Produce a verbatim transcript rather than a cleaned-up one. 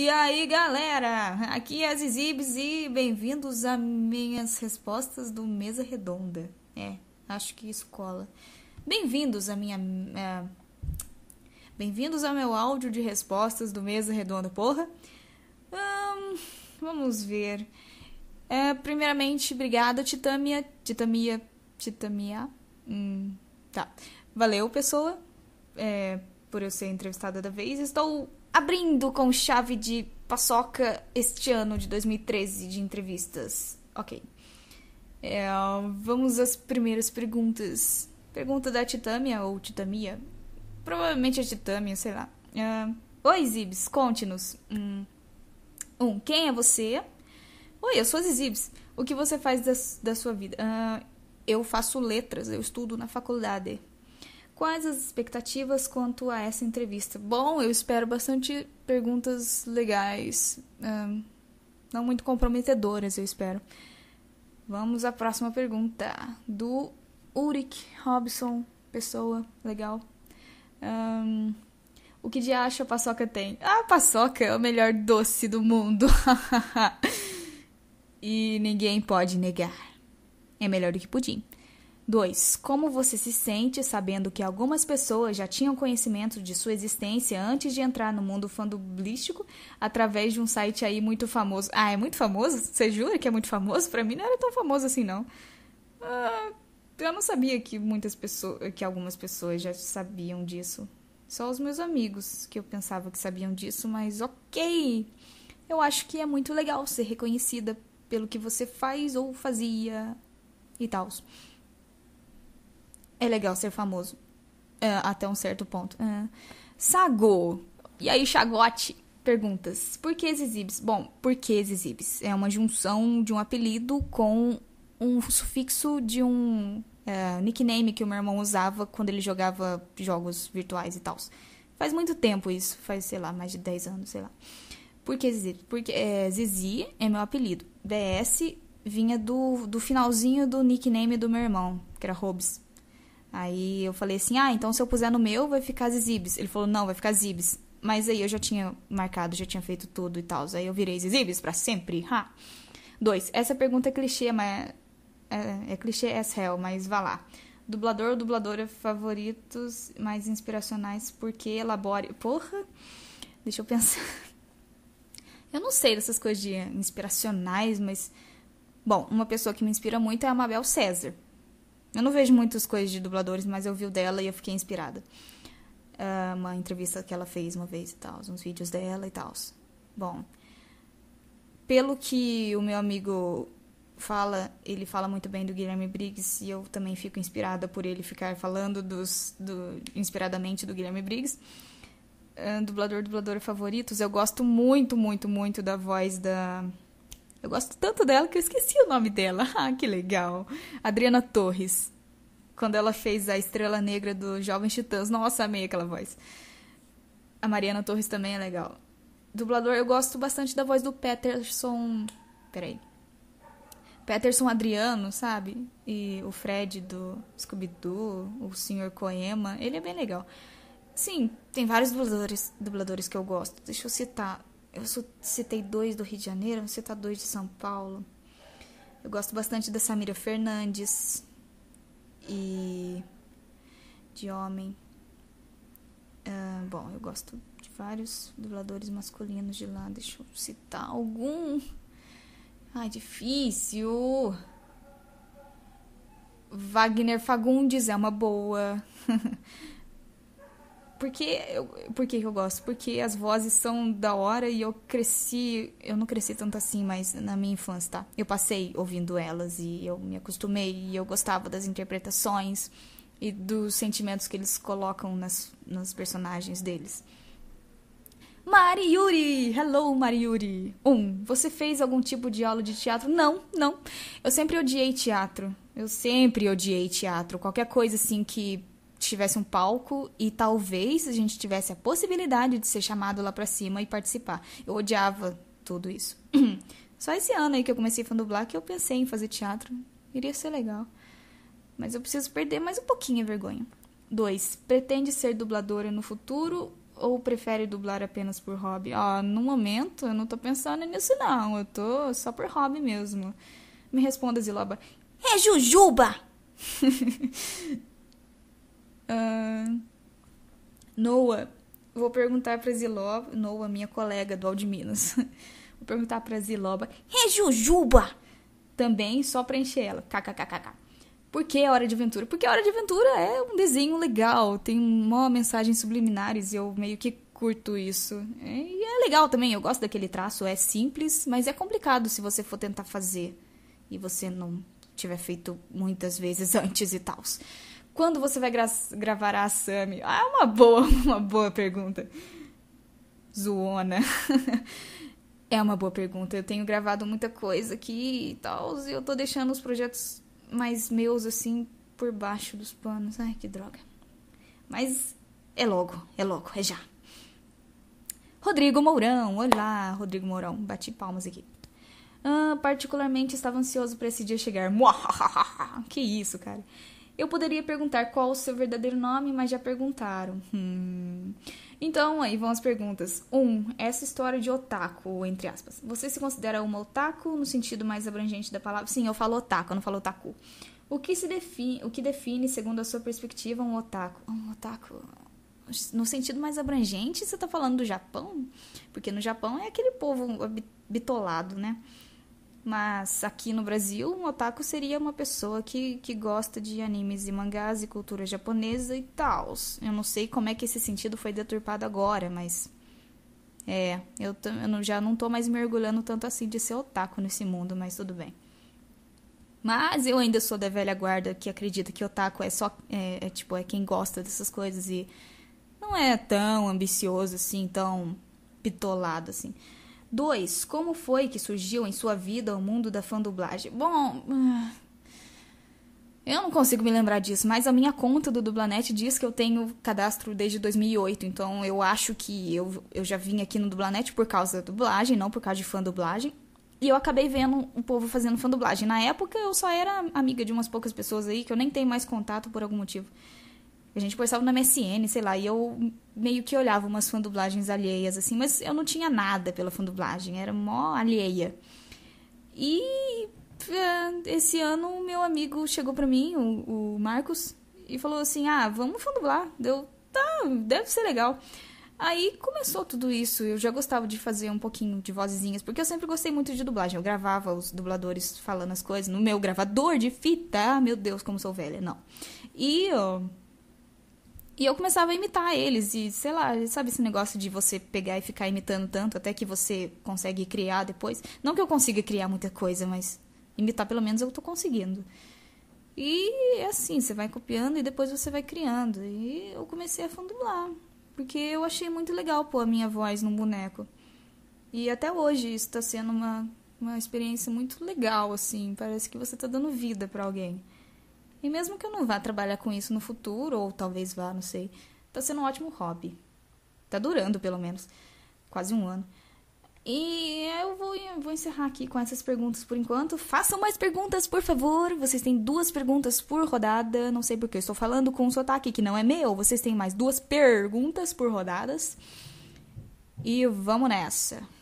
aí, galera? Aqui é a Zizibs e bem-vindos a minhas respostas do Mesa Redonda. É, acho que isso cola. Bem-vindos a minha... É, bem-vindos ao meu áudio de respostas do Mesa Redonda, porra. Hum, vamos ver. É, primeiramente, obrigada, Titâmia. Titâmia... Titâmia... Hum, tá. Valeu, pessoa, é, por eu ser entrevistada da vez. Estou abrindo com chave de paçoca este ano de dois mil e treze de entrevistas. Ok. É, vamos às primeiras perguntas. Pergunta da Titâmia ou Titâmia. Provavelmente é Titâmia, sei lá. É, Oi, Zibs, conte-nos. Hum, um, quem é você? Oi, eu sou a Zibs. O que você faz da, da sua vida? Uh, eu faço letras, eu estudo na faculdade. Quais as expectativas quanto a essa entrevista? Bom, eu espero bastante perguntas legais, um, não muito comprometedoras, eu espero. Vamos à próxima pergunta, do Ulrich Robson, pessoa legal. Um, o que de acha a paçoca tem? Ah, a paçoca é o melhor doce do mundo. E ninguém pode negar. É melhor do que pudim. dois. Como você se sente sabendo que algumas pessoas já tinham conhecimento de sua existência antes de entrar no mundo fandublístico através de um site aí muito famoso? Ah, é muito famoso? Você jura que é muito famoso? Pra mim não era tão famoso assim, não. Ah, eu não sabia que muitas pessoas, que algumas pessoas já sabiam disso. Só os meus amigos que eu pensava que sabiam disso, mas ok. Eu acho que é muito legal ser reconhecida pelo que você faz ou fazia e tal. É legal ser famoso. É, até um certo ponto. É. Sago. E aí, Chagote? Perguntas. Por que Zizibs? Bom, por que Zizibs? É uma junção de um apelido com um sufixo de um é, nickname que o meu irmão usava quando ele jogava jogos virtuais e tal. Faz muito tempo isso. Faz, sei lá, mais de dez anos, sei lá. Por que Zizibs? Porque é, Zizi é meu apelido. B S vinha do, do finalzinho do nickname do meu irmão, que era Hobbs. Aí eu falei assim, ah, então se eu puser no meu, vai ficar Zizibs. Ele falou, não, vai ficar Zibs. Mas aí eu já tinha marcado, já tinha feito tudo e tal. Aí eu virei Zizibs pra sempre. Ha. Dois, essa pergunta é clichê, mas... É, é clichê as hell, mas vá lá. Dublador ou dubladora favoritos mais inspiracionais, porque elabore... Porra, deixa eu pensar. Eu não sei dessas coisas de inspiracionais, mas... Bom, uma pessoa que me inspira muito é a Mabel César. Eu não vejo muitas coisas de dubladores, mas eu vi o dela e eu fiquei inspirada. Uh, uma entrevista que ela fez uma vez e tal, uns vídeos dela e tal. Bom, pelo que o meu amigo fala, ele fala muito bem do Guilherme Briggs e eu também fico inspirada por ele ficar falando dos, do, inspiradamente do Guilherme Briggs. Uh, dublador, dubladora favoritos, eu gosto muito, muito, muito da voz da... Eu gosto tanto dela que eu esqueci o nome dela. Ah, que legal. Adriana Torres. Quando ela fez a Estrela Negra do Jovens Titãs. Nossa, amei aquela voz. A Mariana Torres também é legal. Dublador, eu gosto bastante da voz do Peterson... Peraí. Peterson Adriano, sabe? E o Fred do Scooby-Doo, o senhor Koema. Ele é bem legal. Sim, tem vários dubladores, dubladores que eu gosto. Deixa eu citar... Eu citei dois do Rio de Janeiro, vou citar dois de São Paulo. Eu gosto bastante da Samira Fernandes. E... de homem. Uh, bom, eu gosto de vários dubladores masculinos de lá. Deixa eu citar algum. Ai, difícil. Wagner Fagundes é uma boa. Por que, eu, por que eu gosto? Porque as vozes são da hora e eu cresci... Eu não cresci tanto assim, mas na minha infância, tá? Eu passei ouvindo elas e eu me acostumei e eu gostava das interpretações e dos sentimentos que eles colocam nas, nos personagens deles. Mari Yuri! Hello, Mari Yuri! Um, você fez algum tipo de aula de teatro? Não, não. Eu sempre odiei teatro. Eu sempre odiei teatro. Qualquer coisa assim que... tivesse um palco e talvez a gente tivesse a possibilidade de ser chamado lá pra cima e participar. Eu odiava tudo isso. Só esse ano aí que eu comecei a fandublar que eu pensei em fazer teatro. Iria ser legal. Mas eu preciso perder mais um pouquinho a vergonha. Dois. Pretende ser dubladora no futuro ou prefere dublar apenas por hobby? Ah, no momento eu não tô pensando nisso não, eu tô só por hobby mesmo. Me responda, Ziloba. É Jujuba! uh, Noah, vou perguntar pra Ziloba. Noah, minha colega do Aldi Minas. Vou perguntar pra Ziloba. É Jujuba! Também só pra encher ela. Kkkk. Por que Hora de Aventura? Porque Hora de Aventura é um desenho legal, tem uma mensagem subliminares e eu meio que curto isso. E é legal também, eu gosto daquele traço, é simples, mas é complicado se você for tentar fazer e você não tiver feito muitas vezes antes e tal. Quando você vai gra gravar a Asami? Ah, é uma boa, uma boa pergunta. Zoona. É uma boa pergunta, eu tenho gravado muita coisa aqui e tal, e eu tô deixando os projetos mais meus, assim, por baixo dos panos. Ai, que droga. Mas é logo, é logo, é já. Rodrigo Mourão. Olá, Rodrigo Mourão. Bati palmas aqui. Ah, particularmente estava ansioso para esse dia chegar. Que isso, cara. Eu poderia perguntar qual o seu verdadeiro nome, mas já perguntaram. Hum. Então, aí vão as perguntas. Um, essa história de otaku, entre aspas. Você se considera uma otaku no sentido mais abrangente da palavra? Sim, eu falo otaku, eu não falo otaku. O que, se define, o que define, segundo a sua perspectiva, um otaku? Um otaku... No sentido mais abrangente, você tá falando do Japão? Porque no Japão é aquele povo bitolado, né? Mas aqui no Brasil, um otaku seria uma pessoa que, que gosta de animes e mangás e cultura japonesa e tal. Eu não sei como é que esse sentido foi deturpado agora, mas... É, eu, eu não, já não tô mais mergulhando tanto assim de ser otaku nesse mundo, mas tudo bem. Mas eu ainda sou da velha guarda que acredita que otaku é só... É, é, tipo, é quem gosta dessas coisas e não é tão ambicioso assim, tão bitolado assim. Dois, como foi que surgiu em sua vida o mundo da fandublagem? Bom, eu não consigo me lembrar disso, mas a minha conta do Dublanet diz que eu tenho cadastro desde dois mil e oito, então eu acho que eu, eu já vim aqui no Dublanet por causa da dublagem, não por causa de fandublagem. E eu acabei vendo o povo fazendo fandublagem. Na época eu só era amiga de umas poucas pessoas aí, que eu nem tenho mais contato por algum motivo. A gente conversava no M S N, sei lá, e eu meio que olhava umas fandublagens alheias, assim, mas eu não tinha nada pela fandublagem, era mó alheia. E esse ano meu amigo chegou pra mim, o, o Marcos, e falou assim, ah, vamos fandublar. Deu, tá, deve ser legal. Aí começou tudo isso, eu já gostava de fazer um pouquinho de vozinhas, porque eu sempre gostei muito de dublagem, eu gravava os dubladores falando as coisas no meu gravador de fita, ah, meu Deus, como sou velha, não. E... ó, E eu começava a imitar eles e, sei lá, sabe esse negócio de você pegar e ficar imitando tanto até que você consegue criar depois? Não que eu consiga criar muita coisa, mas imitar pelo menos eu tô conseguindo. E é assim, você vai copiando e depois você vai criando. E eu comecei a fandublar, porque eu achei muito legal pôr a minha voz num boneco. E até hoje isso tá sendo uma, uma experiência muito legal, assim, parece que você tá dando vida pra alguém. E mesmo que eu não vá trabalhar com isso no futuro, ou talvez vá, não sei, tá sendo um ótimo hobby. Tá durando, pelo menos, quase um ano. E eu vou, vou encerrar aqui com essas perguntas por enquanto. Façam mais perguntas, por favor. Vocês têm duas perguntas por rodada. Não sei porque eu estou falando com um sotaque que não é meu. Vocês têm mais duas perguntas por rodadas. E vamos nessa.